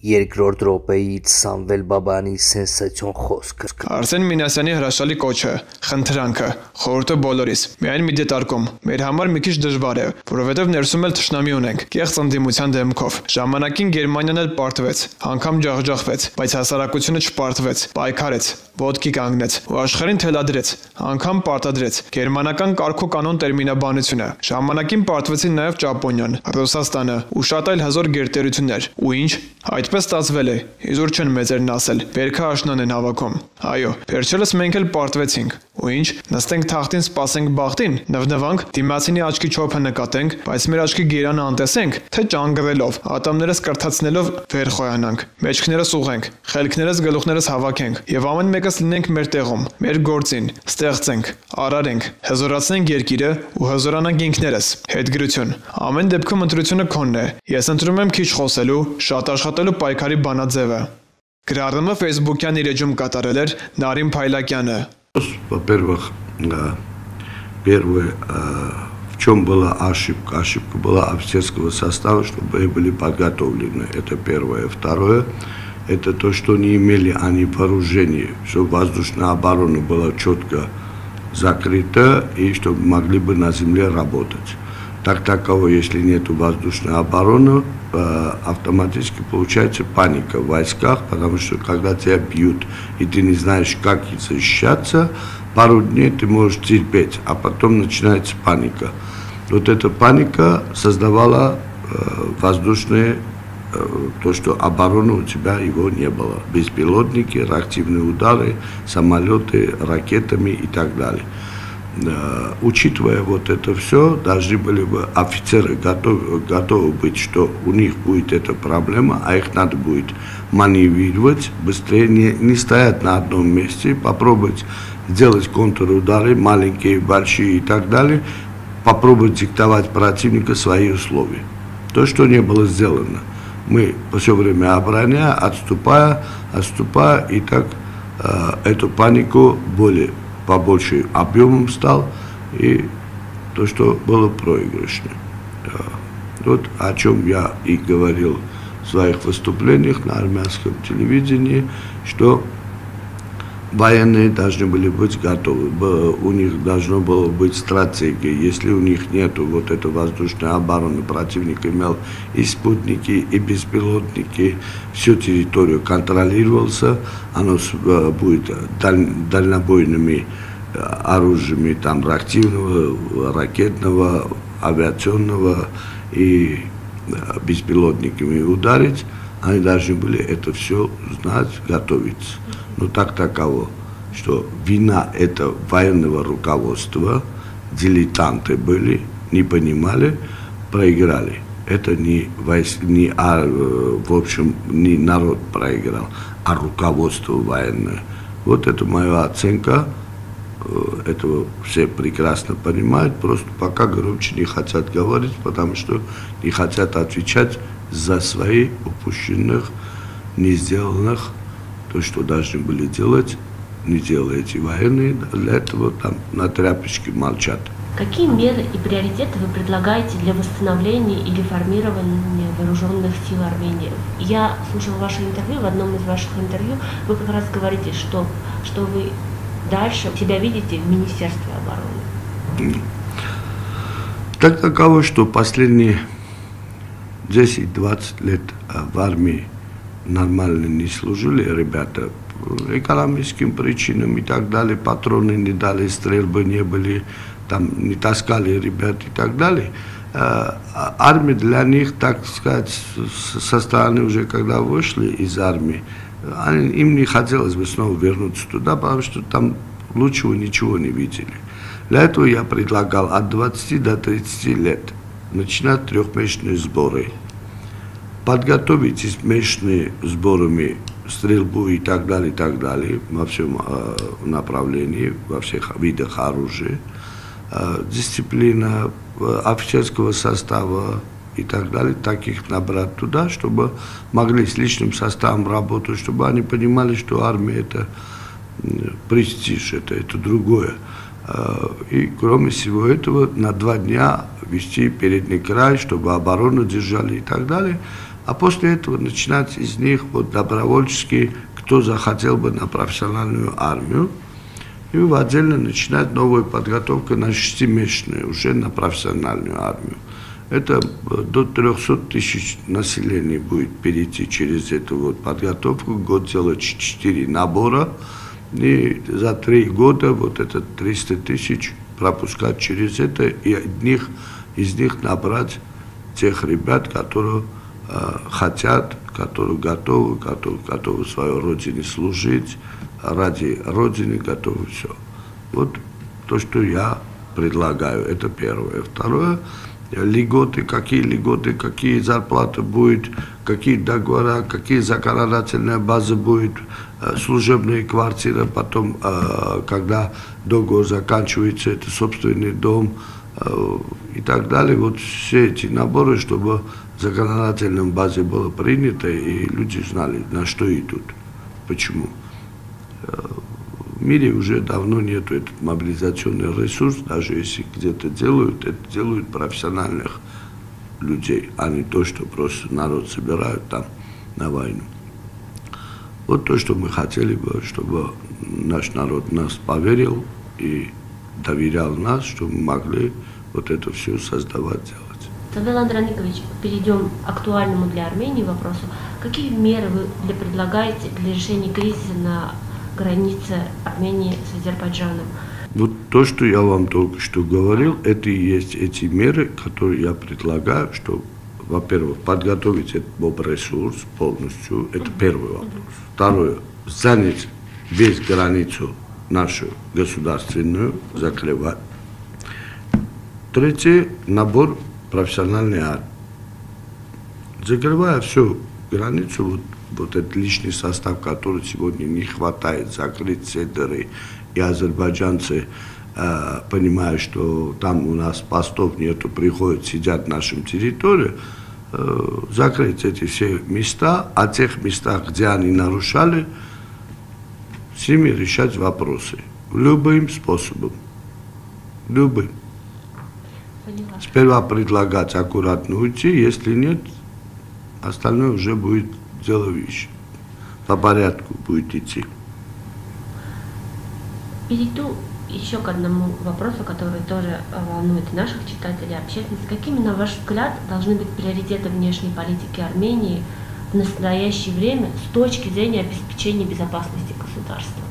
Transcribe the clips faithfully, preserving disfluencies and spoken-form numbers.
երկրորդ րոպեից Սամվել Բաբայանի սենսացիոն խոսքը։ Արսեն Մինասյանի հրաշալի կոչը, խնդրանքը, խորհուրդը բոլորիս, միայն մի դետարկում, մեր համար մի քիչ դժվար է, որովհետև ներսում էլ թշնամի ունենք, կեղծ ընդդիմության դեմքով։ Ժամանակին Գերմանիան էլ պարտվեց, անգամ ջախջախվեց, բայց հասարակությունը չպարտվեց, պայքարեց, ոտքի կանգնեց ու աշխարհին թելադրեց, անգամ պարտադրեց գերմանական կարգու կանոն տերմինաբանությունը։ Ժամանակին պարտվեցին նաև Ճապոնիան, Ռուսաստանը ու շատ այլ հզոր գերտերություններ։ Ու ինչ, այդպես ստացվել է, իզուր չեն մեծերն ասել, բերքը աշնան են հավաքում։ Այո, վերջերս մենք էլ պարտվեցինք։ Ու ինչ, նստենք թախտին, սպասենք բախտին, նվնվանք, դիմացինի աչքի չոփը նկատենք, բայց մեր աչքի գերանը անտեսենք, թե ճանգռելով, ատամներս կրթացնելով վեր խոյանանք, մեջքներս ուղենք, խելքներս գլուխներս հավաքենք եւ ամեն մեկս լինենք մեր տեղում, մեր գործին, ստեղծենք, արարենք, հզորացնենք երկիրը ու հզորանանք ինքներս։ Հետգրություն։ Ամեն դեպքում ընտրությունը քոնն է։ Ես ընտրում եմ քիչ խոսելու, շատ աշխատելու պայքարի բանաձևը։ Գրառումը Facebook-յան իր էջում կատարել էր Նարին Փայլակյանը։ Во-первых, первое, в чем была ошибка? Ошибка была офицерского состава, чтобы были подготовлены. Это первое. Второе, это то, что не имели они вооружения, чтобы воздушная оборона была четко закрыта и чтобы могли бы на земле работать. Так таково, если нет воздушной обороны, автоматически получается паника в войсках, потому что когда тебя бьют и ты не знаешь, как защищаться, пару дней ты можешь терпеть, а потом начинается паника. Вот эта паника создавала воздушные, то, что обороны у тебя его не было. Беспилотники, реактивные удары, самолеты, ракетами и так далее. Uh, учитывая вот это все, должны были бы офицеры готовы, готовы быть, что у них будет эта проблема, а их надо будет маневрировать, быстрее не, не стоять на одном месте, попробовать сделать контрудары, маленькие, большие и так далее, попробовать диктовать противнику свои условия. То, что не было сделано. Мы все время обороняя, отступая, отступая, и так uh, эту панику более побольше объемом стал, и то, что было проигрышно. Вот о чем я и говорил в своих выступлениях на армянском телевидении, что военные должны были быть готовы, у них должна была быть стратегия. Если у них нет вот этой воздушной обороны, противник имел и спутники, и беспилотники, всю территорию контролировался, оно будет даль, дальнобойными оружиями там, реактивного, ракетного, авиационного и беспилотниками ударить, они должны были это все знать, готовиться. Но так таково, что вина это военного руководства, дилетанты были, не понимали, проиграли. Это не, войск, не а, в общем, не народ проиграл, а руководство военное. Вот это моя оценка, этого все прекрасно понимают, просто пока громче не хотят говорить, потому что не хотят отвечать за свои упущенных, не сделанных, то, что должны были делать, не делают военные, для этого там на тряпочке молчат. Какие меры и приоритеты вы предлагаете для восстановления и реформирования вооруженных сил Армении? Я слушала ваше интервью, в одном из ваших интервью вы как раз говорите, что, что вы дальше себя видите в Министерстве обороны. Так таково, что последние десять-двадцать лет в армии нормально не служили ребята, экономическим причинам и так далее, патроны не дали, стрельбы не были, там не таскали ребят и так далее. Армия для них, так сказать, со стороны уже, когда вышли из армии, они, им не хотелось бы снова вернуться туда, потому что там лучшего ничего не видели. Для этого я предлагал от двадцати до тридцати лет начинать трехмесячные сборы. Подготовитесь месячными сборами стрельбу и так далее, и так далее, во всем э, направлении, во всех видах оружия. Э, дисциплина э, офицерского состава и так далее, таких набрать туда, чтобы могли с личным составом работать, чтобы они понимали, что армия это престиж, это, это другое. И кроме всего этого, на два дня вести передний край, чтобы оборону держали и так далее. А после этого начинать из них вот добровольчески, кто захотел бы на профессиональную армию, и отдельно начинать новую подготовку на шестимесячную, уже на профессиональную армию. Это до трёхсот тысяч населения будет перейти через эту вот подготовку, год делать четыре набора, и за три года вот это триста тысяч пропускать через это, и одних, из них набрать тех ребят, которые э, хотят, которые готовы, которые готовы своей родине служить, ради родины готовы все. Вот то, что я предлагаю, это первое. Второе, льготы, какие льготы, какие зарплаты будут, какие договора, какие законодательные базы будут, служебные квартиры, потом, когда договор заканчивается, это собственный дом и так далее. Вот все эти наборы, чтобы в законодательной базе было принято, и люди знали, на что идут, почему. В мире уже давно нет этот мобилизационный ресурс, даже если где-то делают, это делают профессиональных людей, а не то, что просто народ собирают там на войну. Вот то, что мы хотели бы, чтобы наш народ нас поверил и доверял нас, чтобы мы могли вот это все создавать, делать. Тогда, Андрей Николаевич, перейдем к актуальному для Армении вопросу. Какие меры вы для предлагаете для решения кризиса на границе Армении с Азербайджаном? Вот то, что я вам только что говорил, это и есть эти меры, которые я предлагаю, что, во-первых, подготовить этот ресурс полностью, это первый вопрос. Второе, занять весь границу нашу государственную, закрывать. Третье, набор профессиональной армии. Закрывая всю границу, вот, вот этот личный состав, который сегодня не хватает, закрыть все дыры, и азербайджанцы, э, понимая, что там у нас постов нету, приходят, сидят на нашей территории, э, закрыть эти все места, а в тех местах, где они нарушали, с ними решать вопросы. Любым способом. Любым. Поняла. Сперва предлагать аккуратно уйти, если нет, остальное уже будет дело вещи. По порядку будет идти. Перейду еще к одному вопросу, который тоже волнует и наших читателей, общественность. Какими, на ваш взгляд, должны быть приоритеты внешней политики Армении в настоящее время с точки зрения обеспечения безопасности государства?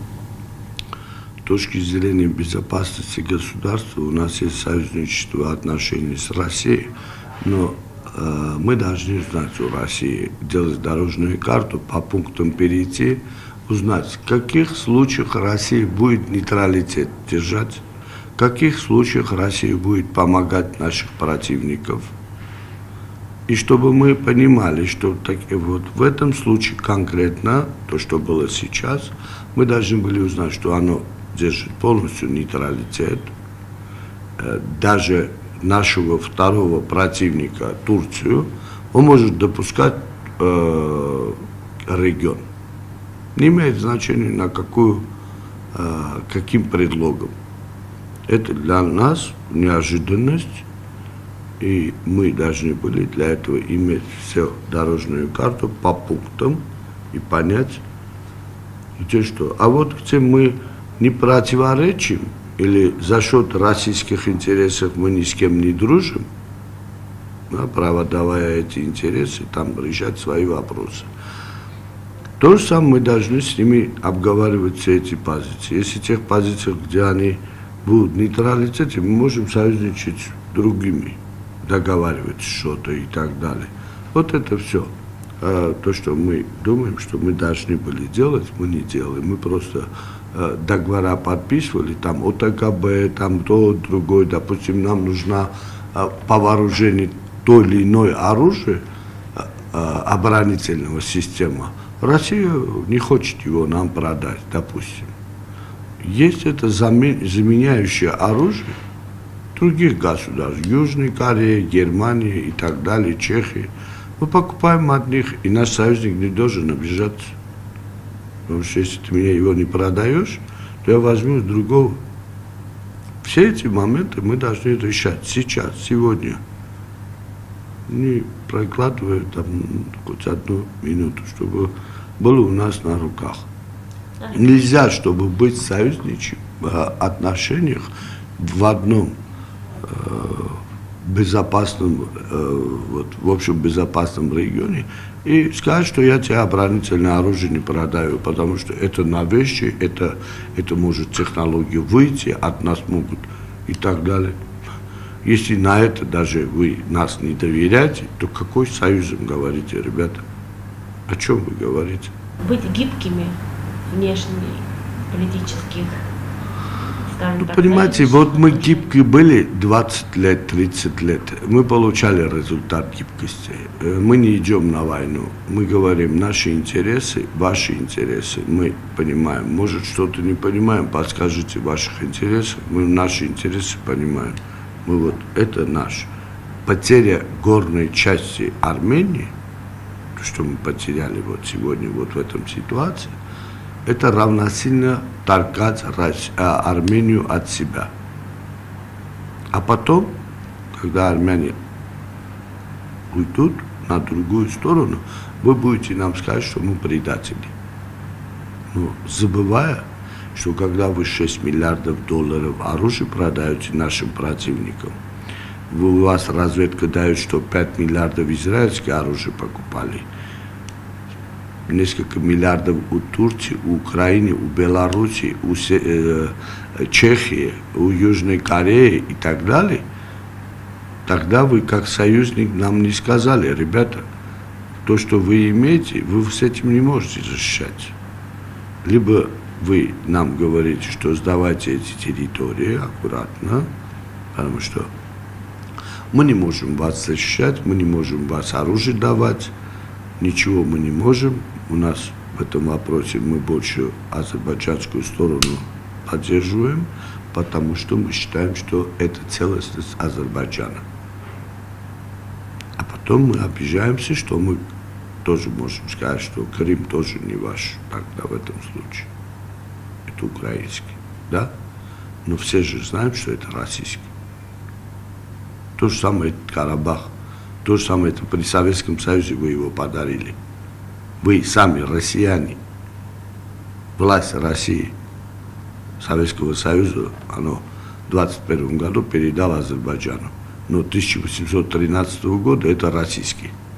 С точки зрения безопасности государства у нас есть союзничество отношений с Россией, но э, мы должны знать у России, делать дорожную карту, по пунктам перейти, узнать, в каких случаях Россия будет нейтралитет держать, в каких случаях Россия будет помогать наших противников. И чтобы мы понимали, что так, вот в этом случае конкретно, то, что было сейчас, мы должны были узнать, что оно держит полностью нейтралитет. Даже нашего второго противника, Турцию, он может допускать э, регион. Не имеет значения, на какую, э, каким предлогом. Это для нас неожиданность, и мы должны были для этого иметь всю дорожную карту по пунктам и понять, где что. А вот где мы не противоречим, или за счет российских интересов мы ни с кем не дружим, да, право давая эти интересы, там решать свои вопросы. То же самое мы должны с ними обговаривать все эти позиции. Если в тех позициях, где они будут нейтралитете, мы можем союзничать с другими, договаривать что-то и так далее. Вот это все. А то, что мы думаем, что мы должны были делать, мы не делаем. Мы просто э, договора подписывали, там ОТКБ, там то, другое. Допустим, нам нужно э, по вооружению то или иное оружие, э, э, оборонительного системы. Россия не хочет его нам продать, допустим. Есть это заменяющее оружие других государств, Южной Кореи, Германии и так далее, Чехии. Мы покупаем от них, и наш союзник не должен обижаться. Потому что если ты мне его не продаешь, то я возьму другого. Все эти моменты мы должны решать сейчас, сегодня. не прокладывая там хоть одну минуту, чтобы было у нас на руках. Нельзя, чтобы быть в союзничьих отношениях в одном безопасном, вот, в общем безопасном регионе и сказать, что я тебе оборонительное оружие не продаю, потому что это на вещи, это, это может технология выйти, от нас могут и так далее. Если на это даже вы нас не доверяете, то какой союз им говорите, ребята? О чем вы говорите? Быть гибкими внешне политических, скажем ну, так. Понимаете, вот мы гибкие были двадцать лет, тридцать лет. Мы получали результат гибкости. Мы не идем на войну. Мы говорим наши интересы, ваши интересы. Мы понимаем. Может, что-то не понимаем, подскажите ваших интересов. Мы наши интересы понимаем. Мы вот, это наш. Потеря горной части Армении, то, что мы потеряли вот сегодня вот в этом ситуации, это равносильно торгать Армению от себя. А потом, когда армяне уйдут на другую сторону, вы будете нам сказать, что мы предатели. Но забывая, что когда вы шесть миллиардов долларов оружия продаете нашим противникам, у вас разведка дает, что пять миллиардов израильское оружие покупали, несколько миллиардов у Турции, у Украины, у Беларуси, у э, Чехии, у Южной Кореи и так далее, тогда вы как союзник нам не сказали, ребята, то, что вы имеете, вы с этим не можете защищать. Либо вы нам говорите, что сдавайте эти территории аккуратно, потому что мы не можем вас защищать, мы не можем вас оружие давать, ничего мы не можем. У нас в этом вопросе мы больше азербайджанскую сторону поддерживаем, потому что мы считаем, что это целостность Азербайджана. А потом мы обижаемся, что мы тоже можем сказать, что Крым тоже не ваш тогда в этом случае. Это украинский, да? Но все же знают, что это российский. То же самое Карабах, то же самое это при Советском Союзе вы его подарили. Вы сами россияне, власть России, Советского Союза, оно в двадцать первом году передало Азербайджану. Но тысяча восемьсот тринадцатого года это российский.